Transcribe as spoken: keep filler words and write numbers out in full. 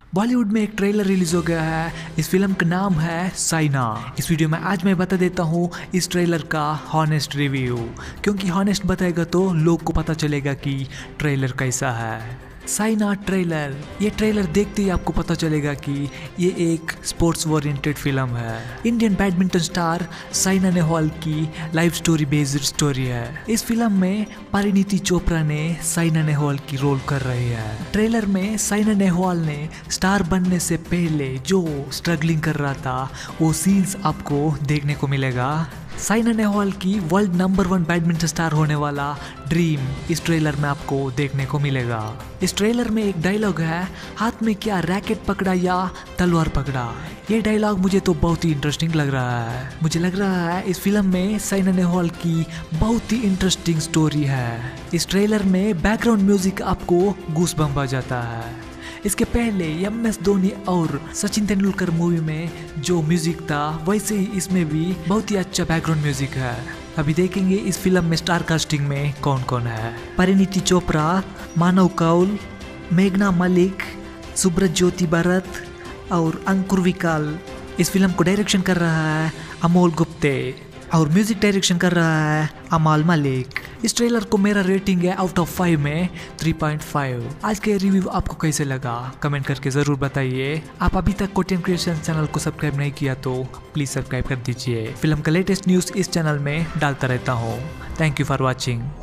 बॉलीवुड में एक trailer release हो गया है। इस फिल्म का नाम है साइना। इस वीडियो में आज मैं बता देता हूँ इस ट्रेलर का हॉनेस्ट रिव्यू, क्योंकि हॉनेस्ट बताएगा तो लोग को पता चलेगा कि ट्रेलर कैसा है। साइना ट्रेलर, ये ट्रेलर देखते ही आपको पता चलेगा कि ये एक स्पोर्ट्स ओरिएंटेड फिल्म है। Indian badminton star Saina Nehwal की लाइफ स्टोरी बेस्ड स्टोरी है। इस फिल्म में परिणीति चोपड़ा ने साइना नेहवाल की रोल कर रही है। ट्रेलर में साइना नेहवाल ने स्टार बनने से पहले जो स्ट्रगलिंग कर रहा था वो सीन्स आपको देखने को मिलेगा। साइना नेहवाल की world number one badminton star होने वाला ड्रीम इस ट्रेलर में आपको देखने को मिलेगा। इस ट्रेलर में एक डायलॉग है, हाथ में क्या रैकेट पकड़ा या तलवार पकड़ा। ये डायलॉग मुझे तो बहुत ही इंटरेस्टिंग लग रहा है। मुझे लग रहा है इस फिल्म में साइना नेहवाल की बहुत ही इंटरेस्टिंग स्टोरी है। इस ट्रेलर में बैकग्राउंड म्यूजिक आपको गूज़बम्प आ जाता है। इसके पहले एम एस धोनी और सचिन तेंदुलकर मूवी में जो म्यूजिक था वैसे ही इसमें भी बहुत ही अच्छा बैकग्राउंड म्यूजिक है। अभी देखेंगे इस फिल्म में स्टार कास्टिंग में कौन कौन है। परिणीति चोपड़ा, मानव कौल, मेघना मलिक, सुब्रत ज्योति भरत और अंकुर विकाल। इस फिल्म को डायरेक्शन कर रहा है अमोल गुप्ते और म्यूजिक डायरेक्शन कर रहा है अमाल मलिक। इस ट्रेलर को मेरा रेटिंग है आउट ऑफ फाइव में थ्री पॉइंट फाइव। आज के रिव्यू आपको कैसे लगा कमेंट करके ज़रूर बताइए। आप अभी तक कोटियन क्रिएशन चैनल को सब्सक्राइब नहीं किया तो प्लीज़ सब्सक्राइब कर दीजिए। फिल्म का लेटेस्ट न्यूज़ इस चैनल में डालता रहता हूँ। Thank you for watching.